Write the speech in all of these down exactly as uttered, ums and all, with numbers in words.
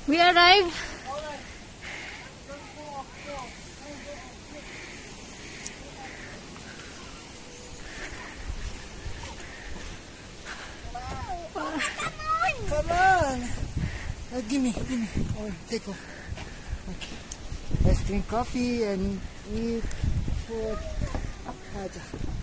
We arrived. Come on! Uh, give me, give me. Oh, take off. Okay. Let's drink coffee and eat food. Aja.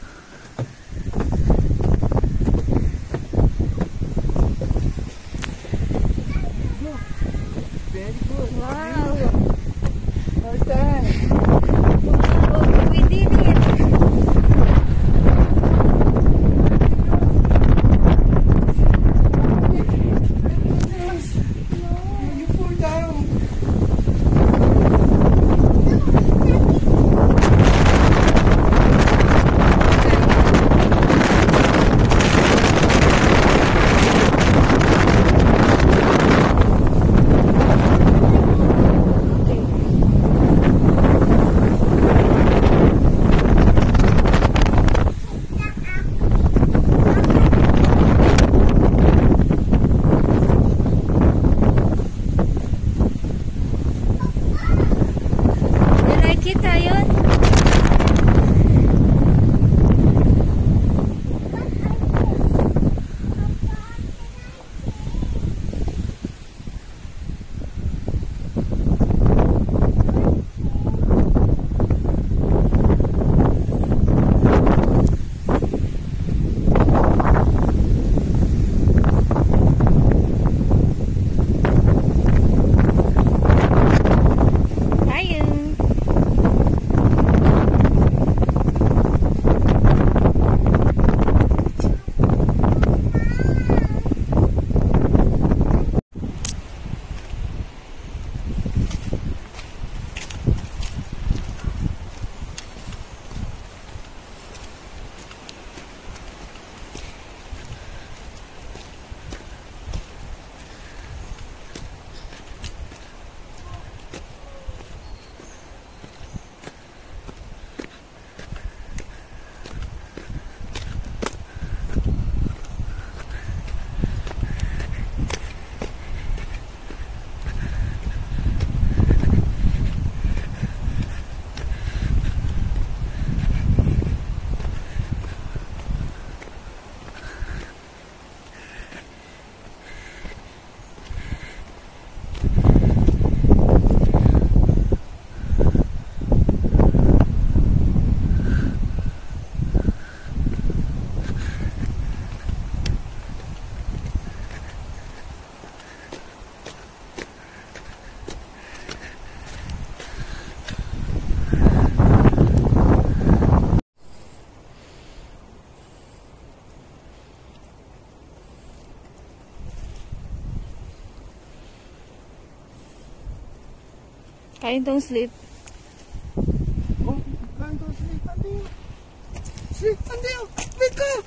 Very good. Wow. Well done. Wow, we did it. You fall down. Kain, don't sleep. Oh, kain, don't sleep. Andy. Sleep, Andy. Wake up.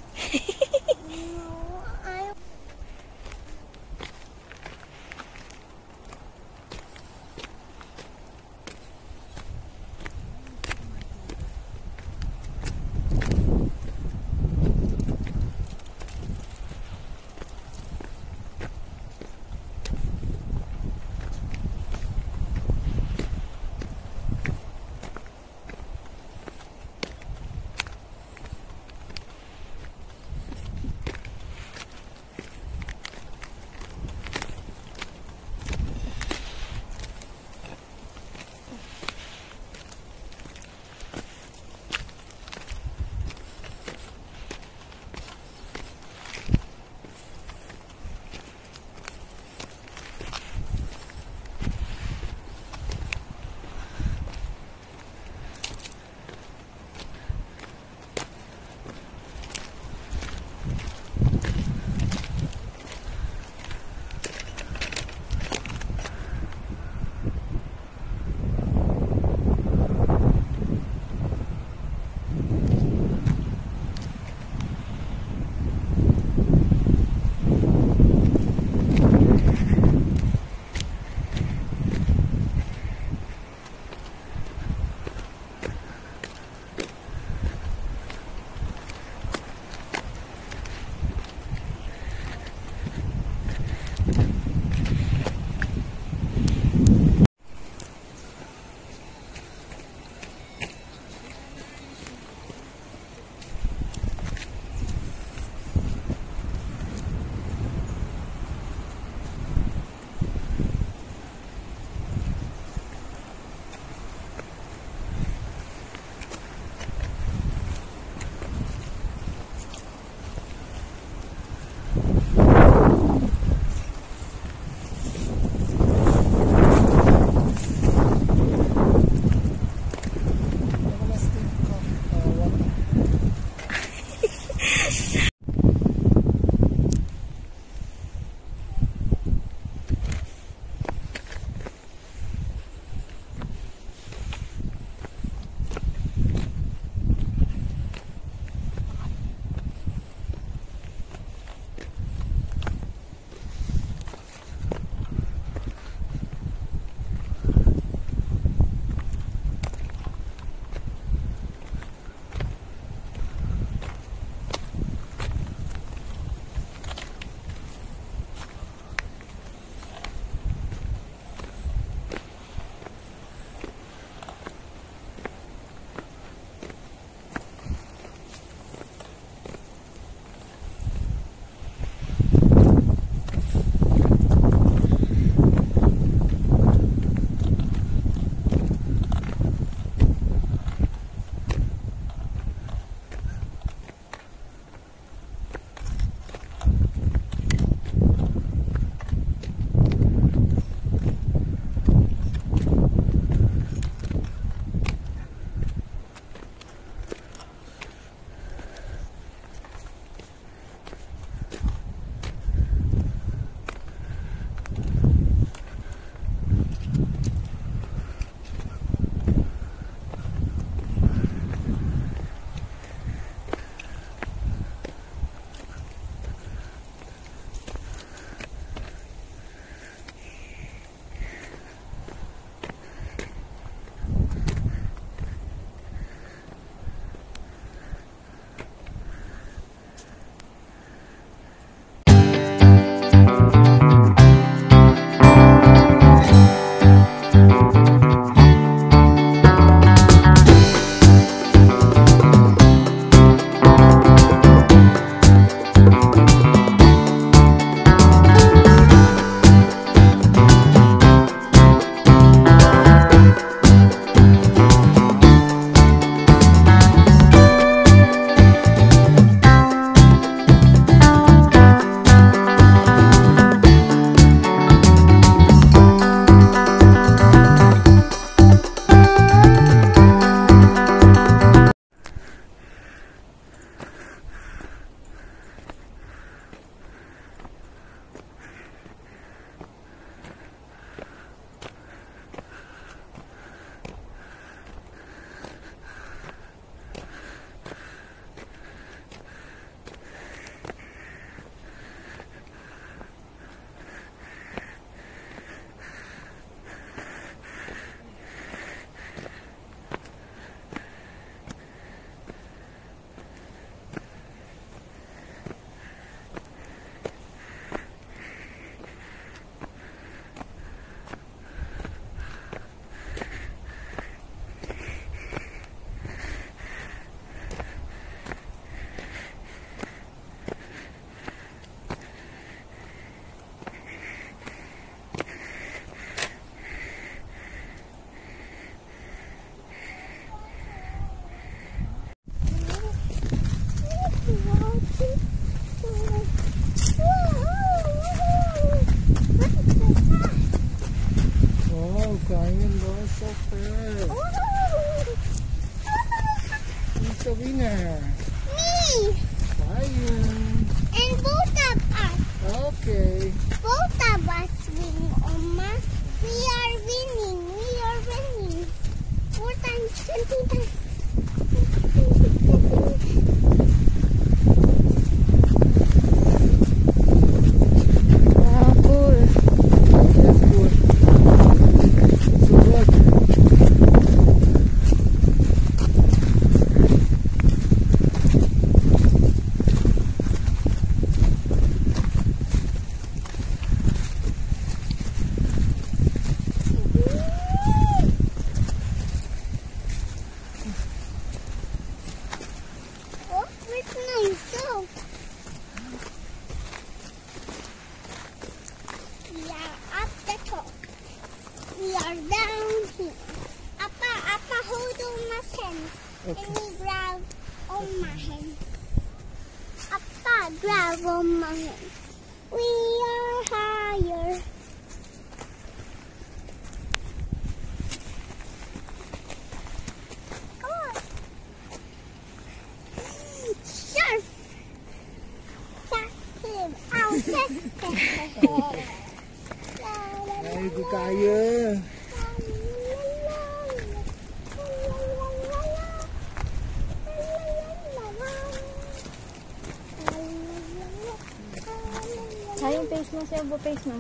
so fast. Who's the winner? Me! KAYOON. And both of us. Okay. Both of us win, Oma. We are winning. We are winning. Four times, twenty times. Wow, cool. That's good. So good. Oh, where's my soap? We are up the top. We are down here. Appa, Appa, hold on my hand. Okay. Let me grab on my hand. Appa, grab on my hand. We are higher. Come on. Sure. That's him. I'll get him. Very good, KAYOON. Kaya yung face mo, siya ba face mo?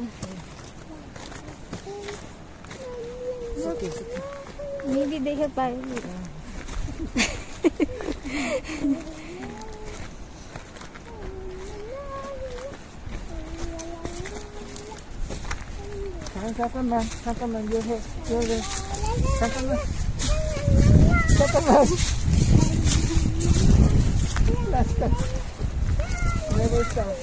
It's okay, it's okay. Maybe they have pilot. Come on, come on, you're here, you're here. Come on, come on. Last time. Never stop.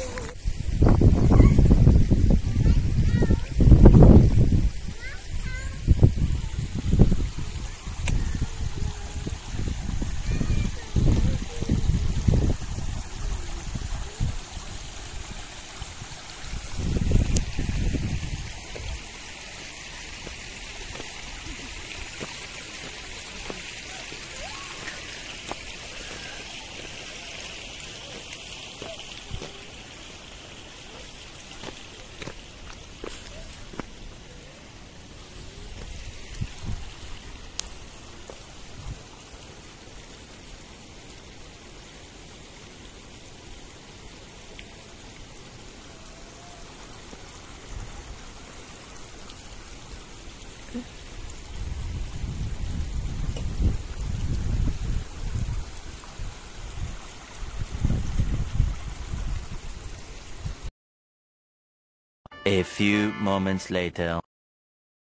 A few moments later.